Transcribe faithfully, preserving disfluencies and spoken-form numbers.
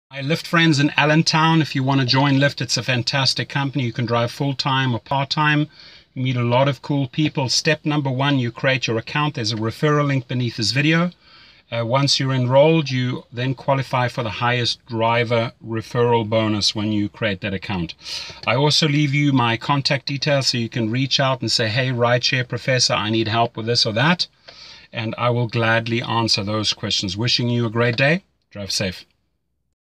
My Lyft friends in Allentown, if you want to join Lyft, it's a fantastic company. You can drive full-time or part-time. You meet a lot of cool people. Step number one, you create your account. There's a referral link beneath this video. Uh, once you're enrolled, you then qualify for the highest driver referral bonus when you create that account. I also leave you my contact details so you can reach out and say, hey, Rideshare Professor, I need help with this or that. And I will gladly answer those questions. Wishing you a great day. Drive safe.